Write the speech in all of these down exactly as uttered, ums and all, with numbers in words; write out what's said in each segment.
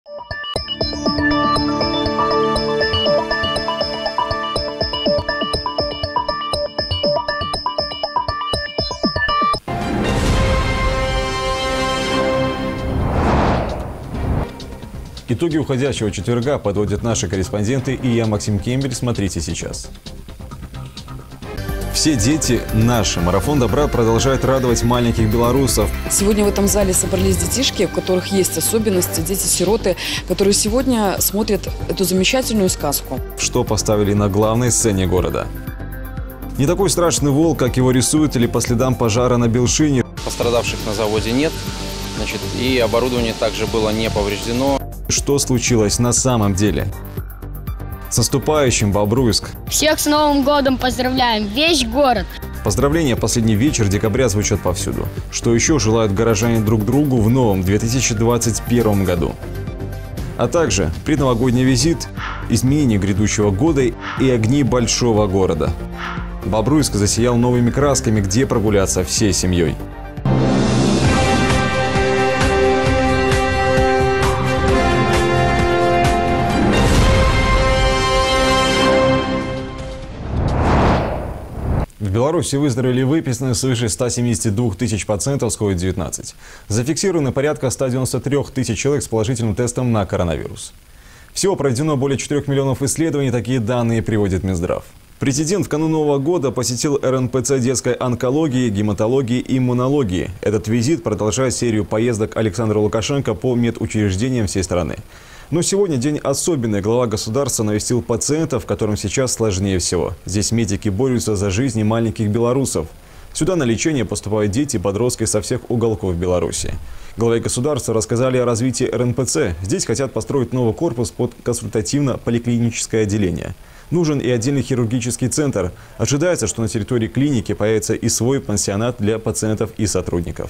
Итоги уходящего четверга подводят наши корреспонденты, и я, Максим Кембель. Смотрите сейчас. Все дети наши. Марафон добра продолжает радовать маленьких белорусов. Сегодня в этом зале собрались детишки, у которых есть особенности, дети-сироты, которые сегодня смотрят эту замечательную сказку. Что поставили на главной сцене города. Не такой страшный волк, как его рисуют, или по следам пожара на Белшине. Пострадавших на заводе нет, значит, и оборудование также было не повреждено. Что случилось на самом деле? С наступающим, Бобруйск! Всех с Новым годом поздравляем, весь город! Поздравления последний вечер декабря звучат повсюду. Что еще желают горожане друг другу в новом две тысячи двадцать первом году? А также предновогодний визит, изменения грядущего года и огни большого города. Бобруйск засиял новыми красками, где прогуляться всей семьей. В Беларуси выздоровели выписаны свыше ста семидесяти двух тысяч пациентов с ковид девятнадцать. Зафиксировано порядка ста девяноста трёх тысяч человек с положительным тестом на коронавирус. Всего проведено более четырёх миллионов исследований, такие данные приводит Минздрав. Президент в канун Нового года посетил эр эн пэ цэ детской онкологии, гематологии и иммунологии. Этот визит продолжает серию поездок Александра Лукашенко по медучреждениям всей страны. Но сегодня день особенный. Глава государства навестил пациентов, которым сейчас сложнее всего. Здесь медики борются за жизни маленьких белорусов. Сюда на лечение поступают дети и подростки со всех уголков Беларуси. Главе государства рассказали о развитии эр эн пэ цэ. Здесь хотят построить новый корпус под консультативно-поликлиническое отделение. Нужен и отдельный хирургический центр. Ожидается, что на территории клиники появится и свой пансионат для пациентов и сотрудников.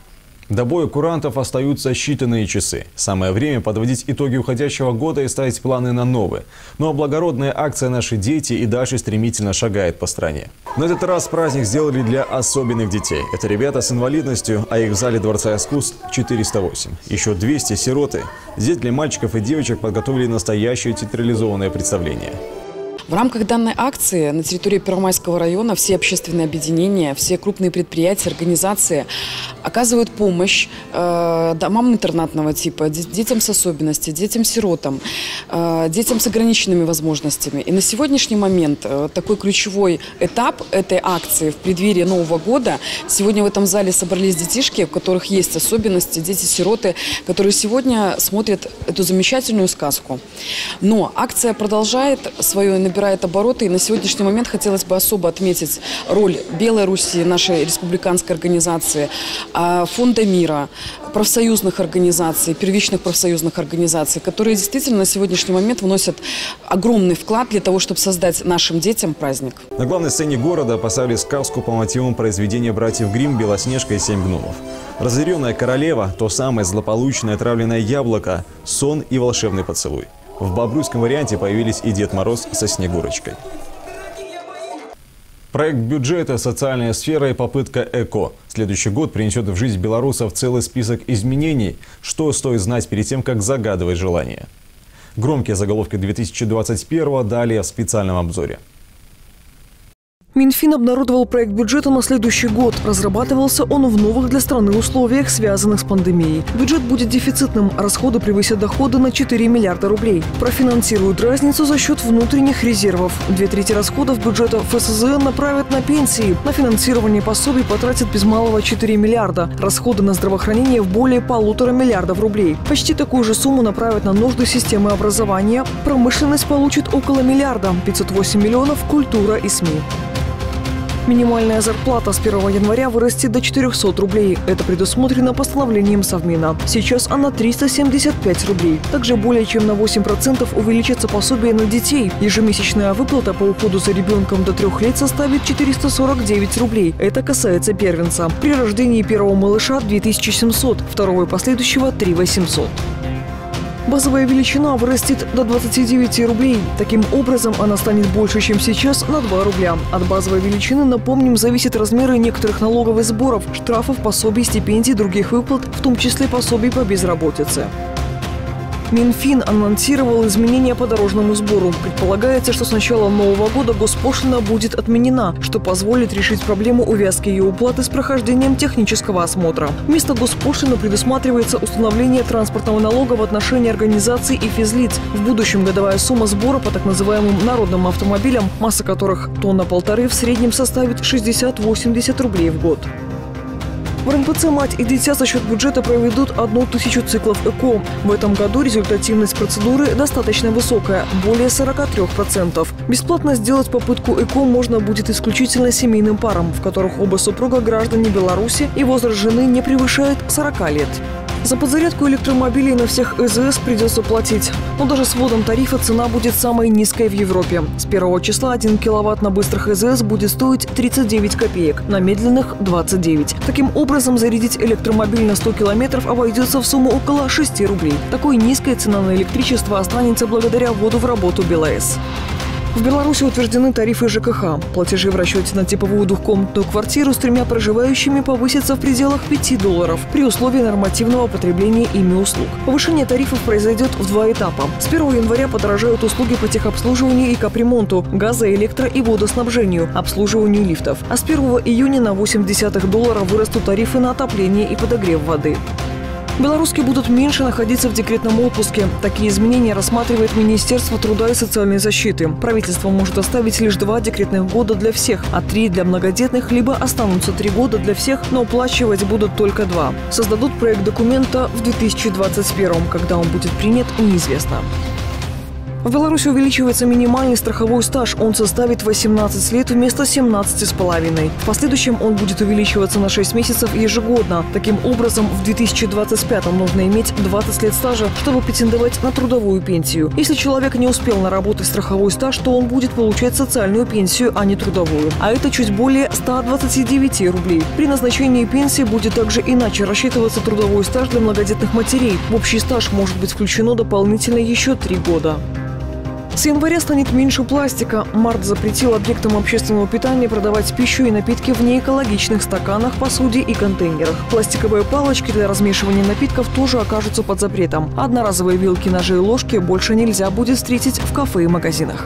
До боя курантов остаются считанные часы. Самое время подводить итоги уходящего года и ставить планы на новый. Ну а благородная акция «Наши дети» и дальше стремительно шагает по стране. На этот раз праздник сделали для особенных детей. Это ребята с инвалидностью, а их в зале Дворца искусств четыреста восемь. Еще двести сироты. Здесь для мальчиков и девочек подготовили настоящее театрализованное представление. В рамках данной акции на территории Первомайского района все общественные объединения, все крупные предприятия, организации оказывают помощь э, домам интернатного типа, детям с особенностями, детям-сиротам, э, детям с ограниченными возможностями. И на сегодняшний момент э, такой ключевой этап этой акции в преддверии Нового года. Сегодня в этом зале собрались детишки, у которых есть особенности, дети-сироты, которые сегодня смотрят эту замечательную сказку. Но акция продолжает свое набирать обороты, и на сегодняшний момент хотелось бы особо отметить роль Белой Руси, нашей республиканской организации, Фонда мира, профсоюзных организаций, первичных профсоюзных организаций, которые действительно на сегодняшний момент вносят огромный вклад для того, чтобы создать нашим детям праздник. На главной сцене города поставили сказку по мотивам произведения братьев Гримм «Белоснежка и семь гномов». Разъяренная королева, то самое злополучное отравленное яблоко, сон и волшебный поцелуй. В бобруйском варианте появились и Дед Мороз со Снегурочкой. Проект бюджета, социальная сфера и попытка ЭКО. Следующий год принесет в жизнь белорусов целый список изменений. Что стоит знать перед тем, как загадывать желание? Громкие заголовки две тысячи двадцать первого далее в специальном обзоре. Минфин обнародовал проект бюджета на следующий год. Разрабатывался он в новых для страны условиях, связанных с пандемией. Бюджет будет дефицитным, расходы превысят доходы на четыре миллиарда рублей. Профинансируют разницу за счет внутренних резервов. Две трети расходов бюджета эф эс зэ эн направят на пенсии. На финансирование пособий потратят без малого четыре миллиарда. Расходы на здравоохранение в более полутора миллиардов рублей. Почти такую же сумму направят на нужды системы образования. Промышленность получит около миллиарда. пятьсот восемь миллионов – культура и СМИ. Минимальная зарплата с первого января вырастет до четырёхсот рублей. Это предусмотрено постановлением Совмина. Сейчас она триста семьдесят пять рублей. Также более чем на восемь процентов увеличится пособие на детей. Ежемесячная выплата по уходу за ребенком до трех лет составит четыреста сорок девять рублей. Это касается первенца. При рождении первого малыша – две тысячи семьсот, второго и последующего – три тысячи восемьсот. Базовая величина вырастет до двадцати девяти рублей. Таким образом, она станет больше, чем сейчас, на два рубля. От базовой величины, напомним, зависят размеры некоторых налоговых сборов, штрафов, пособий, стипендий, других выплат, в том числе пособий по безработице. Минфин анонсировал изменения по дорожному сбору. Предполагается, что с начала нового года госпошлина будет отменена, что позволит решить проблему увязки ее уплаты с прохождением технического осмотра. Вместо госпошлины предусматривается установление транспортного налога в отношении организаций и физлиц. В будущем годовая сумма сбора по так называемым народным автомобилям, масса которых тонна-полторы, в среднем составит шестьдесят-восемьдесят рублей в год. В эр эн пэ цэ «Мать и дитя» за счет бюджета проведут одну тысячу циклов ЭКО. В этом году результативность процедуры достаточно высокая – более сорока трёх процентов. Бесплатно сделать попытку ЭКО можно будет исключительно семейным парам, в которых оба супруга граждане Беларуси и возраст жены не превышает сорока лет. За подзарядку электромобилей на всех э зэ эс придется платить. Но даже с вводом тарифа цена будет самой низкой в Европе. С первого числа один киловатт на быстрых э зэ эс будет стоить тридцать девять копеек, на медленных – двадцать девять. Таким образом, зарядить электромобиль на сто километров обойдется в сумму около шести рублей. Такой низкая цена на электричество останется благодаря вводу в работу БелАЭС. В Беларуси утверждены тарифы жэ ка ха. Платежи в расчете на типовую двухкомнатную квартиру с тремя проживающими повысятся в пределах пяти долларов при условии нормативного потребления ими услуг. Повышение тарифов произойдет в два этапа. С первого января подорожают услуги по техобслуживанию и капремонту, газо-, электро- и водоснабжению, обслуживанию лифтов. А с первого июня на восемь десятых доллара вырастут тарифы на отопление и подогрев воды. Белоруски будут меньше находиться в декретном отпуске. Такие изменения рассматривает Министерство труда и социальной защиты. Правительство может оставить лишь два декретных года для всех, а три для многодетных, либо останутся три года для всех, но оплачивать будут только два. Создадут проект документа в две тысячи двадцать первом, когда он будет принят, неизвестно. В Беларуси увеличивается минимальный страховой стаж. Он составит восемнадцать лет вместо семнадцати с половиной. В последующем он будет увеличиваться на шесть месяцев ежегодно. Таким образом, в две тысячи двадцать пятом нужно иметь двадцать лет стажа, чтобы претендовать на трудовую пенсию. Если человек не успел наработать страховой стаж, то он будет получать социальную пенсию, а не трудовую. А это чуть более ста двадцати девяти рублей. При назначении пенсии будет также иначе рассчитываться трудовой стаж для многодетных матерей. В общий стаж может быть включено дополнительно еще три года. С января станет меньше пластика. МАРТ запретил объектам общественного питания продавать пищу и напитки в неэкологичных стаканах, посуде и контейнерах. Пластиковые палочки для размешивания напитков тоже окажутся под запретом. Одноразовые вилки, ножи и ложки больше нельзя будет встретить в кафе и магазинах.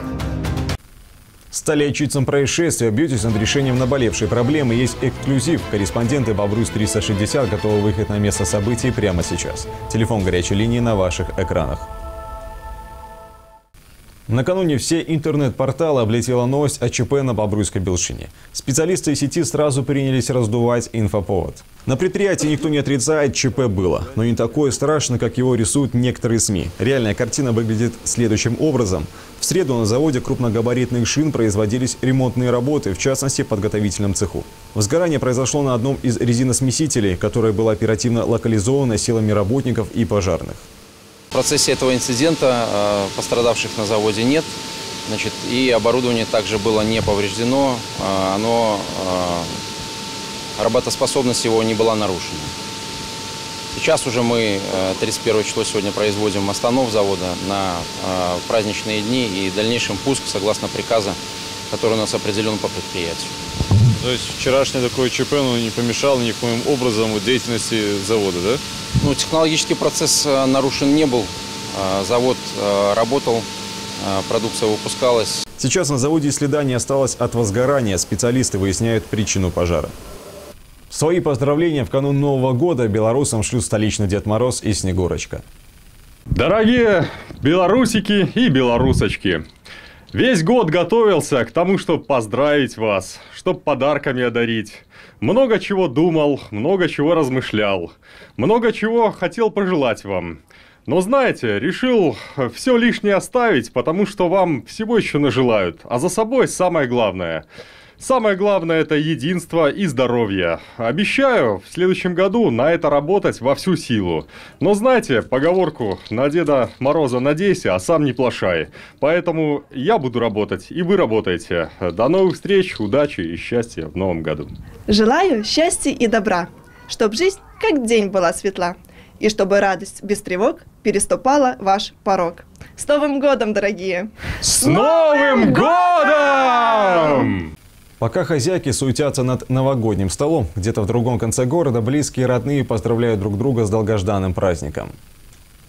Стали очевидцем происшествия, бьетесь над решением наболевшей проблемы. Есть эксклюзив. Корреспонденты Бобруйск триста шестьдесят готовы выехать на место событий прямо сейчас. Телефон горячей линии на ваших экранах. Накануне все интернет-порталы облетела новость о ЧП на Бобруйской Белшине. Специалисты сети сразу принялись раздувать инфоповод. На предприятии никто не отрицает, ЧП было. Но не такое страшно, как его рисуют некоторые СМИ. Реальная картина выглядит следующим образом. В среду на заводе крупногабаритных шин производились ремонтные работы, в частности в подготовительном цеху. Возгорание произошло на одном из резиносмесителей, которое было оперативно локализовано силами работников и пожарных. В процессе этого инцидента э, пострадавших на заводе нет, значит, и оборудование также было не повреждено, э, оно, э, работоспособность его не была нарушена. Сейчас уже мы э, тридцать первое число сегодня производим останов завода на э, праздничные дни и дальнейшем пуск согласно приказа, который у нас определен по предприятию. То есть вчерашнее такое ЧП ну, не помешало никаким образом деятельности завода, да? Ну, технологический процесс нарушен не был. Завод работал, продукция выпускалась. Сейчас на заводе следа не осталось от возгорания. Специалисты выясняют причину пожара. Свои поздравления в канун Нового года белорусам шлют столичный Дед Мороз и Снегурочка. Дорогие белорусики и белорусочки! Весь год готовился к тому, чтобы поздравить вас, чтобы подарками одарить. Много чего думал, много чего размышлял, много чего хотел пожелать вам. Но знаете, решил все лишнее оставить, потому что вам всего еще нажелают. А за собой самое главное. Самое главное – это единство и здоровье. Обещаю в следующем году на это работать во всю силу. Но знаете, поговорку «на Деда Мороза надейся, а сам не плашай». Поэтому я буду работать, и вы работаете. До новых встреч, удачи и счастья в новом году. Желаю счастья и добра, чтоб жизнь как день была светла, и чтобы радость без тревог переступала ваш порог. С Новым годом, дорогие! С Новым годом! Пока хозяйки суетятся над новогодним столом, где-то в другом конце города близкие и родные поздравляют друг друга с долгожданным праздником.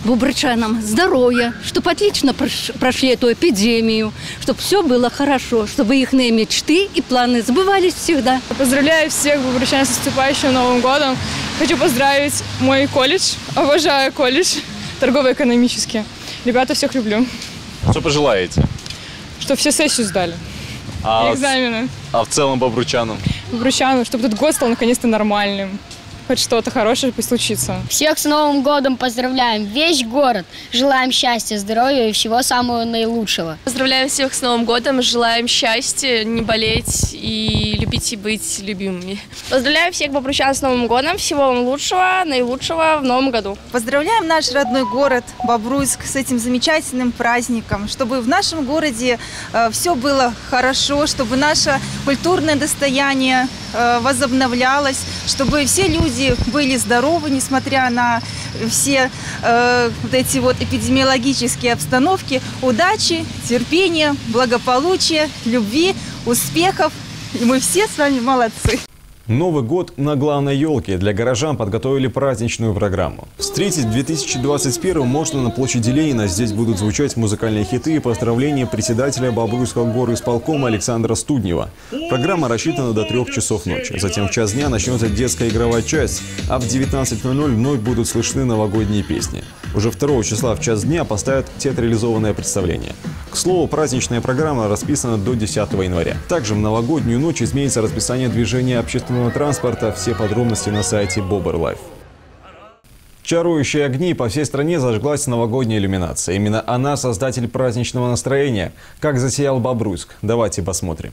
бобрычанам здоровья, чтобы отлично прошли эту эпидемию, чтобы все было хорошо, чтобы их мечты и планы сбывались всегда. Поздравляю всех бобрычан с наступающим Новым годом. Хочу поздравить мой колледж, обожаю колледж торгово-экономический. Ребята, всех люблю. Что пожелаете? Чтобы все сессию сдали. А, экзамены. А в целом бобручанам? Бобручанам, чтобы этот год стал наконец-то нормальным. Хоть что-то хорошее пусть случится. Всех с Новым годом поздравляем, весь город. Желаем счастья, здоровья и всего самого наилучшего. Поздравляем всех с Новым годом, желаем счастья, не болеть и любить и быть любимыми. Поздравляю всех бобручан с Новым годом, всего вам лучшего, наилучшего в Новом году. Поздравляем наш родной город Бобруйск с этим замечательным праздником, чтобы в нашем городе э, все было хорошо, чтобы наше культурное достояние э, возобновлялось, чтобы все люди были здоровы, несмотря на все э, вот эти вот эпидемиологические обстановки. Удачи, терпения, благополучия, любви, успехов. И мы все с вами молодцы. Новый год на главной елке. Для горожан подготовили праздничную программу. Встретить две тысячи двадцать первый можно на площади Ленина. Здесь будут звучать музыкальные хиты и поздравления председателя Бобруйского горисполкома Александра Студнева. Программа рассчитана до трех часов ночи. Затем в час дня начнется детская игровая часть, а в девятнадцать ноль ноль вновь будут слышны новогодние песни. Уже второго числа в час дня поставят театрализованное представление. К слову, праздничная программа расписана до десятого января. Также в новогоднюю ночь изменится расписание движения общественного транспорта. Все подробности на сайте Бобр-Лайф. Чарующие огни по всей стране зажглась новогодняя иллюминация. Именно она создатель праздничного настроения. Как засиял Бобруйск? Давайте посмотрим.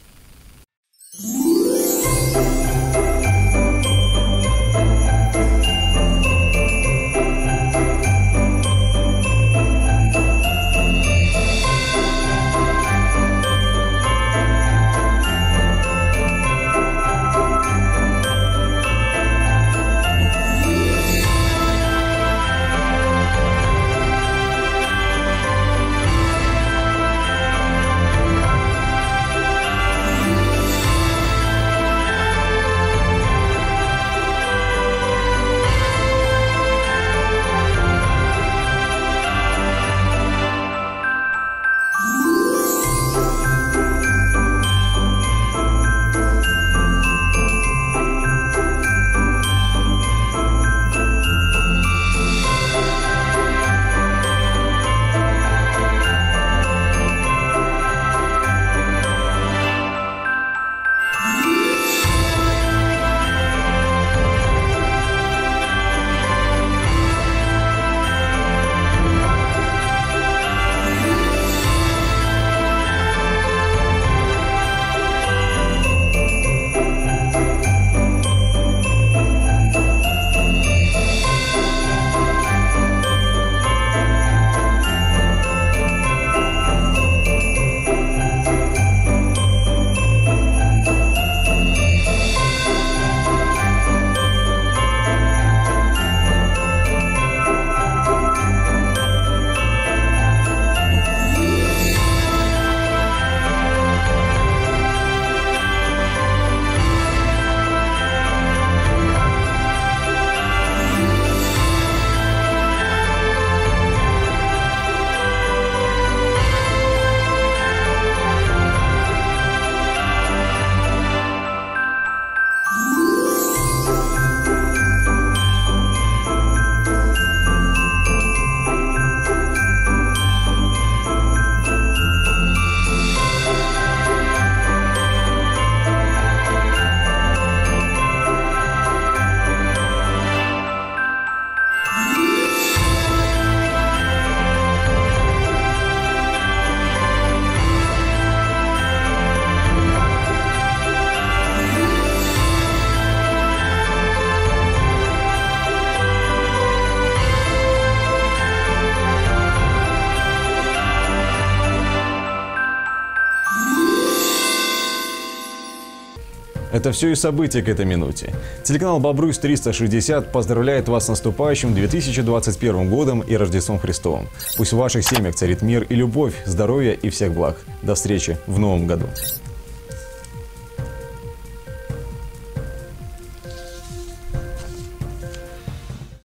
Это все и события к этой минуте. Телеканал Бобруйск триста шестьдесят поздравляет вас с наступающим две тысячи двадцать первым годом и Рождеством Христовым. Пусть в ваших семьях царит мир и любовь, здоровье и всех благ. До встречи в новом году.